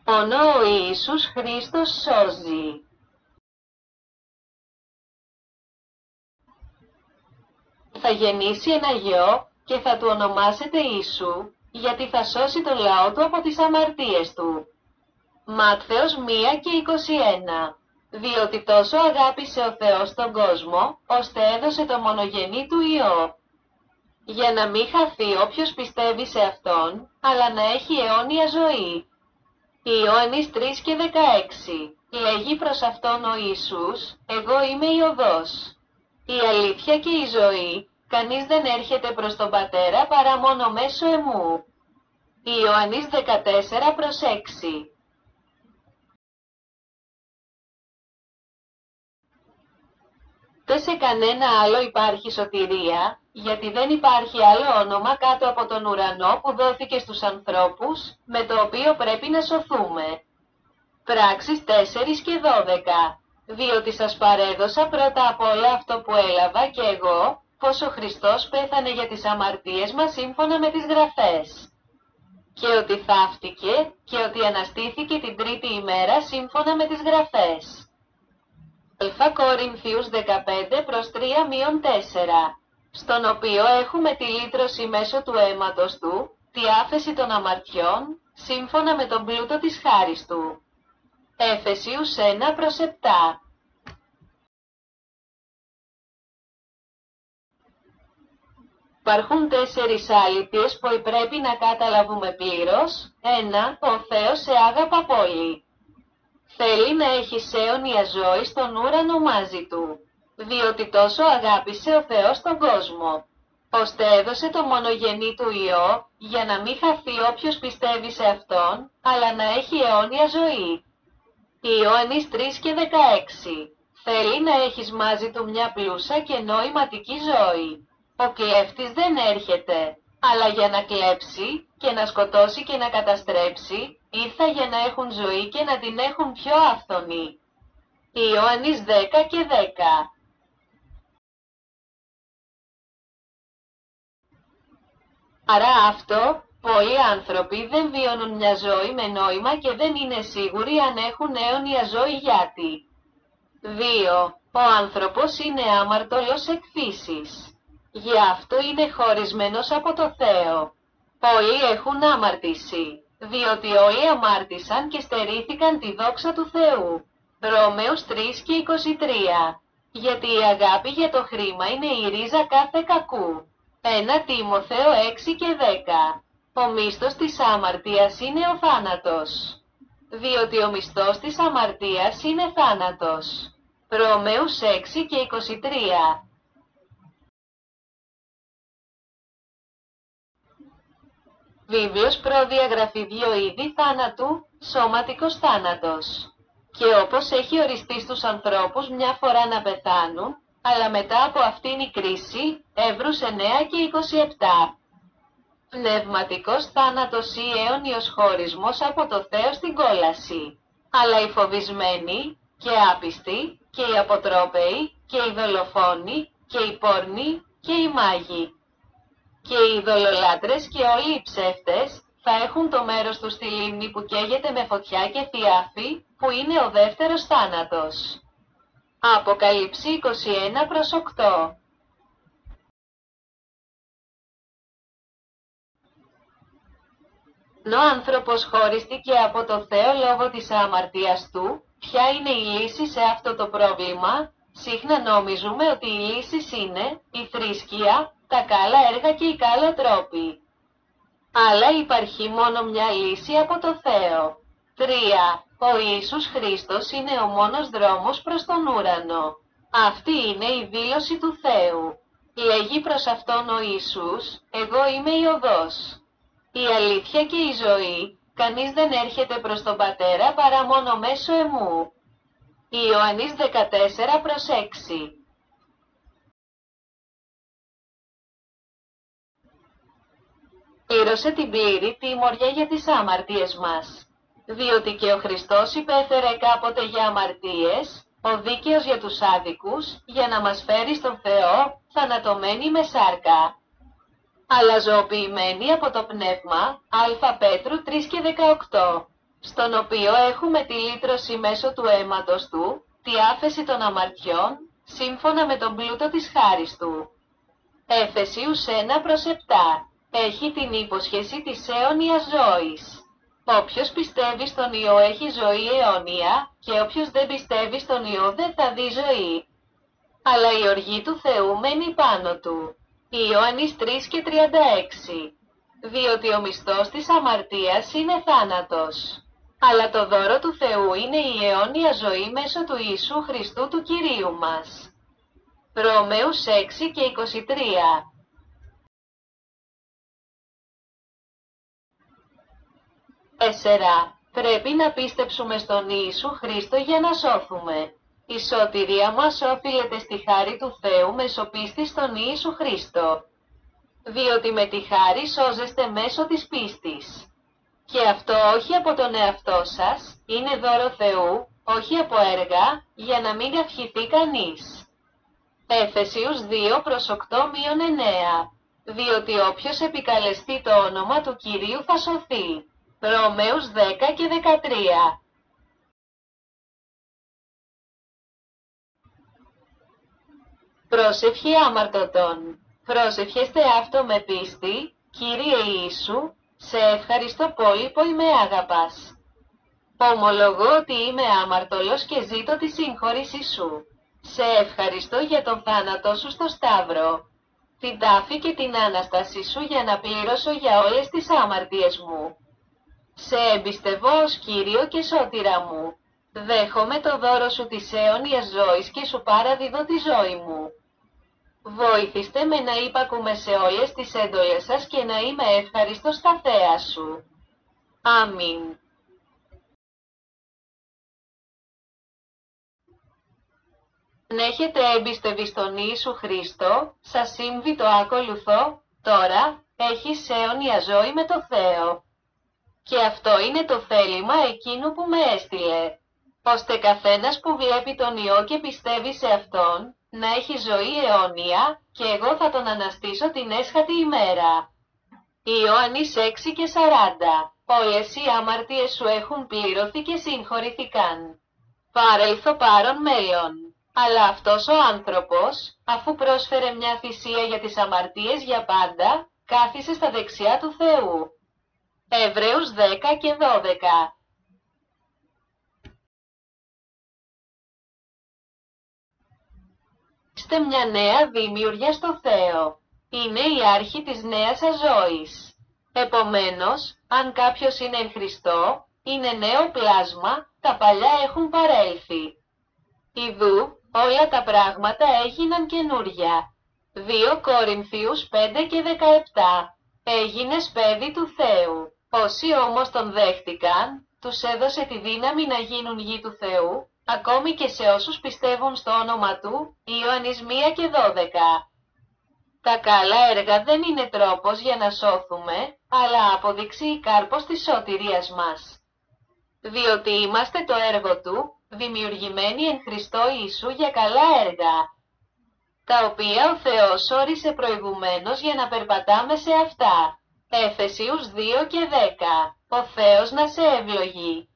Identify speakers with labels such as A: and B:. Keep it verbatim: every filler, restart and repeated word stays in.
A: Μόνο ο Ιησούς Χριστός σώζει. Θα γεννήσει ένα γιο και θα του ονομάσετε Ιησού, γιατί θα σώσει τον λαό του από τις αμαρτίες του. Μάτθεος μία και είκοσι ένα. Διότι τόσο αγάπησε ο Θεός τον κόσμο, ώστε έδωσε το μονογενή του Υιό. Για να μην χαθεί όποιος πιστεύει σε Αυτόν, αλλά να έχει αιώνια ζωή. Ιωάννης τρία και δεκαέξι. Λέγει προς Αυτόν ο Ιησούς, εγώ είμαι η οδός, η αλήθεια και η ζωή, κανείς δεν έρχεται προς τον Πατέρα παρά μόνο μέσω εμού. Ιωάννης δεκατέσσερα προς έξι. Δεν σε κανένα άλλο υπάρχει σωτηρία, γιατί δεν υπάρχει άλλο όνομα κάτω από τον ουρανό που δόθηκε στους ανθρώπους, με το οποίο πρέπει να σωθούμε. Πράξεις τέσσερα και δώδεκα. Διότι σας παρέδωσα πρώτα απ' όλα αυτό που έλαβα και εγώ, πως ο Χριστός πέθανε για τις αμαρτίες μας σύμφωνα με τις Γραφές. Και ότι θαύτηκε και ότι αναστήθηκε την τρίτη ημέρα σύμφωνα με τις Γραφές. Α Κορινθίους δεκαπέντε προς τρία τέσσερα, στον οποίο έχουμε τη λύτρωση μέσω του αίματος του, τη άφεση των αμαρτιών, σύμφωνα με τον πλούτο της χάρις του. Εφεσίους ένα προς επτά. Υπάρχουν τέσσερις αλήθειες που πρέπει να καταλάβουμε πλήρως. ένα. Ο Θεός σε άγαπα πολύ. Θέλει να έχεις αιώνια ζωή στον ουρανό μαζί Του, διότι τόσο αγάπησε ο Θεός τον κόσμο, ώστε έδωσε το μονογενή Του Υιό, για να μην χαθεί όποιος πιστεύει σε Αυτόν, αλλά να έχει αιώνια ζωή. Ιωάννης τρία και δεκαέξι. Θέλει να έχεις μαζί Του μια πλούσα και νοηματική ζωή. Ο κλέφτης δεν έρχεται, αλλά για να κλέψει και να σκοτώσει και να καταστρέψει, ήρθα για να έχουν ζωή και να την έχουν πιο άφθονη. Ιωάννης δέκα και δέκα. Άρα αυτό, πολλοί άνθρωποι δεν βιώνουν μια ζωή με νόημα και δεν είναι σίγουροι αν έχουν αιώνια ζωή γιατί. δύο. Ο άνθρωπος είναι άμαρτωλος εκ φύσης. Γι' αυτό είναι χωρισμένος από το Θεό. Πολλοί έχουν αμαρτήσει, διότι όλοι αμάρτησαν και στερήθηκαν τη δόξα του Θεού. Ρωμαίους τρία και είκοσι τρία. Γιατί η αγάπη για το χρήμα είναι η ρίζα κάθε κακού. ένα Τιμοθέο έξι και δέκα. Ο μίσθος της αμαρτίας είναι ο θάνατος. Διότι ο μισθός της αμαρτίας είναι θάνατος. Ρωμαίους έξι και είκοσι τρία. Βίβλος προδιαγραφή δύο είδη θάνατου, σωματικός θάνατος. Και όπως έχει οριστεί στους ανθρώπους μια φορά να πεθάνουν, αλλά μετά από αυτήν η κρίση, Εβραίους εννέα και είκοσι επτά. Πνευματικός θάνατος ή αιώνιος χωρισμός από το Θεό στην κόλαση. Αλλά οι φοβισμένοι και άπιστοι και οι αποτρόπαιοι και οι δολοφόνοι και οι πόρνοι και οι μάγοι και οι ειδωλολάτρες και όλοι οι ψεύτες θα έχουν το μέρος τους στη λίμνη που καίγεται με φωτιά και θιάφη, που είναι ο δεύτερος θάνατος. Αποκαλύψη είκοσι ένα προς οκτώ. Ο άνθρωπος χωρίστηκε από το Θεό λόγω της αμαρτίας του. Ποια είναι η λύση σε αυτό το πρόβλημα? Συχνά νομίζουμε ότι η λύση είναι η θρησκεία, τα καλά έργα και οι καλά τρόποι. Αλλά υπάρχει μόνο μια λύση από το Θεό. τρία. Ο Ιησούς Χριστός είναι ο μόνος δρόμος προς τον ουρανό. Αυτή είναι η δήλωση του Θεού. Λέγει προς Αυτόν ο Ιησούς, εγώ είμαι η οδός, η αλήθεια και η ζωή, κανείς δεν έρχεται προς τον Πατέρα παρά μόνο μέσω εμού. Ιωάννης δεκατέσσερα προς έξι. Πλήρωσε την πλήρη τιμωρία για τις αμαρτίες μας. Διότι και ο Χριστός υπέφερε κάποτε για αμαρτίες, ο δίκαιος για τους άδικους, για να μας φέρει στον Θεό, θανατωμένοι με σάρκα. Αλλά ζωοποιημένοι από το Πνεύμα, Α Πέτρου τρία και δεκαοκτώ. στον οποίο έχουμε τη λύτρωση μέσω του αίματος του, τη άφεση των αμαρτιών, σύμφωνα με τον πλούτο της χάρις του. Εφεσίους ένα προς επτά. Έχει την υπόσχεση της αιώνιας ζωής. Όποιος πιστεύει στον Υιό έχει ζωή αιώνια, και όποιος δεν πιστεύει στον Υιό δεν θα δει ζωή. Αλλά η οργή του Θεού μένει πάνω του. Ιωάννης τρία και τριάντα έξι. Διότι ο μισθός της αμαρτίας είναι θάνατος. Αλλά το δώρο του Θεού είναι η αιώνια ζωή μέσω του Ιησού Χριστού του Κυρίου μας. Ρωμαίους έξι και είκοσι τρία. τέσσερα. Πρέπει να πίστεψουμε στον Ιησού Χρήστο για να σώθουμε. Η σωτηρία μας οφείλεται στη χάρη του Θεού μέσω πίστης στον Ιησού Χρήστο. Διότι με τη χάρη σώζεστε μέσω της πίστης. Και αυτό όχι από τον εαυτό σας, είναι δώρο Θεού, όχι από έργα, για να μην ευχηθεί κανείς. Εφεσίους δύο προς οκτώ με εννέα. Διότι όποιος επικαλεστεί το όνομα του Κυρίου θα σωθεί. Ρωμαίους δέκα και δεκατρία. Πρόσευχη άμαρτωτων. Πρόσευχεστε αυτό με πίστη, Κύριε Ιησού, σε ευχαριστώ πολύ που με άγαπας. Ομολογώ ότι είμαι άμαρτωλος και ζήτω τη συγχώρησή σου. Σε ευχαριστώ για τον θάνατό σου στο Σταύρο, την τάφη και την Άναστασή σου για να πλήρωσω για όλες τις αμαρτίες μου. Σε εμπιστευώ ως Κύριο και σώτηρα μου. Δέχομαι το δώρο σου της αιώνιας ζωής και σου παραδίδω τη ζωή μου. Βοήθηστε με να υπακούμε σε όλες τις έντολες σας και να είμαι ευχαριστός στα θέα σου. Αμήν. Αν έχετε εμπιστευεί στον Ιησού Χρήστο, σας συμβεί το ακολουθώ, τώρα, έχεις αιώνια ζωή με το Θεό. Και αυτό είναι το θέλημα εκείνου που με έστειλε, ώστε καθένας που βλέπει τον Υιό και πιστεύει σε Αυτόν, να έχει ζωή αιώνια, και εγώ θα τον αναστήσω την έσχατη ημέρα. Ιωάννης έξι και σαράντα. Όλες οι αμαρτίες σου έχουν πληρωθεί και συγχωρηθήκαν. Παρέλθω παρόν μέλλον. Αλλά αυτός ο άνθρωπος, αφού πρόσφερε μια θυσία για τις αμαρτίες για πάντα, κάθισε στα δεξιά του Θεού. Εβραίους δέκα και δώδεκα. Είστε μια νέα δημιουργία στο Θεό. Είναι η άρχη της νέας σας ζωής. Επομένως, αν κάποιος είναι εν Χριστώ, είναι νέο πλάσμα, τα παλιά έχουν παρέλθει. Ιδού, όλα τα πράγματα έγιναν καινούρια. δύο Κορινθίους πέντε και δεκαεπτά. Έγινες παιδί του Θεού. Όσοι όμως τον δέχτηκαν, τους έδωσε τη δύναμη να γίνουν γη του Θεού, ακόμη και σε όσους πιστεύουν στο όνομα Του, Ιωάννης ένα και δώδεκα. Τα καλά έργα δεν είναι τρόπος για να σώθουμε, αλλά αποδείξη ή κάρπος της σωτηρίας μας. Διότι είμαστε το έργο Του, δημιουργημένοι εν Χριστώ Ιησού για καλά έργα, τα οποία ο Θεός όρισε προηγουμένως για να περπατάμε σε αυτά. Εφεσίους δύο και δέκα. Ο Θεός να σε ευλογεί.